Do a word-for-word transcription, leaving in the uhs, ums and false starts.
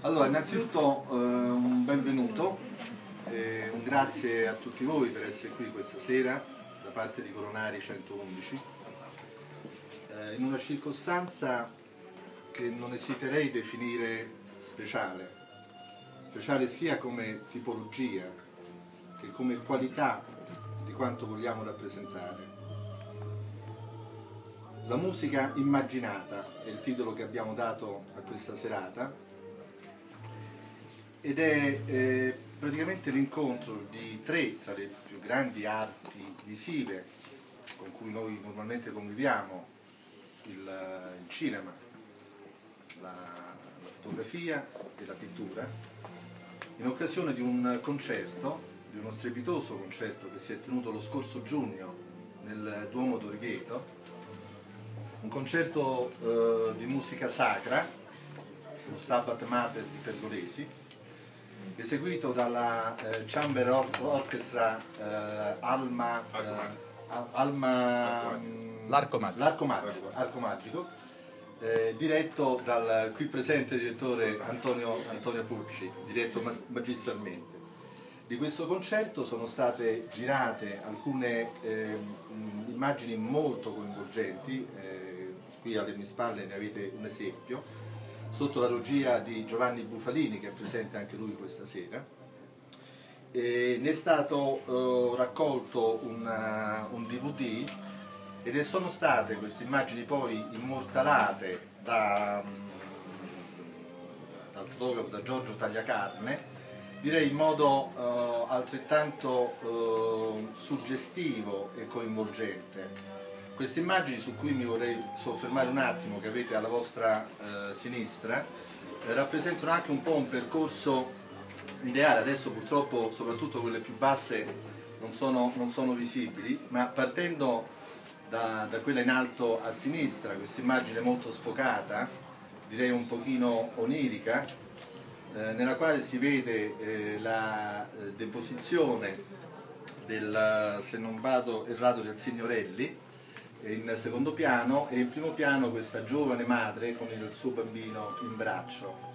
Allora, innanzitutto eh, un benvenuto e un grazie a tutti voi per essere qui questa sera da parte di Coronari centoundici eh, in una circostanza che non esiterei definire speciale, speciale sia come tipologia che come qualità di quanto vogliamo rappresentare. La musica immaginata è il titolo che abbiamo dato a questa serata ed è eh, praticamente l'incontro di tre tra le più grandi arti visive con cui noi normalmente conviviamo, il, il cinema, la, la fotografia e la pittura, in occasione di un concerto, di uno strepitoso concerto che si è tenuto lo scorso giugno nel Duomo d'Orvieto, un concerto eh, di musica sacra, lo Stabat Mater di Pergolesi, eseguito dalla eh, Chamber Orchestra eh, Alma, eh, Alma l'Arco Magico, l'Arco Magico, Arco Magico eh, diretto dal qui presente direttore Antonio, Antonio Pucci, diretto magistralmente. Di questo concerto sono state girate alcune eh, immagini molto coinvolgenti, eh, qui alle mie spalle ne avete un esempio, sotto la regia di Giovanni Bufalini, che è presente anche lui questa sera. E ne è stato eh, raccolto una, un D V D ed ne sono state queste immagini poi immortalate da, dal fotografo, da Giorgio Tagliacarne, direi in modo eh, altrettanto eh, suggestivo e coinvolgente. Queste immagini, su cui mi vorrei soffermare un attimo, che avete alla vostra eh, sinistra, eh, rappresentano anche un po' un percorso ideale. Adesso purtroppo soprattutto quelle più basse non sono, non sono visibili, ma partendo da, da quella in alto a sinistra, questa immagine molto sfocata, direi un pochino onirica, eh, nella quale si vede eh, la eh, deposizione del, se non vado errato, del Signorelli in secondo piano, e in primo piano questa giovane madre con il suo bambino in braccio.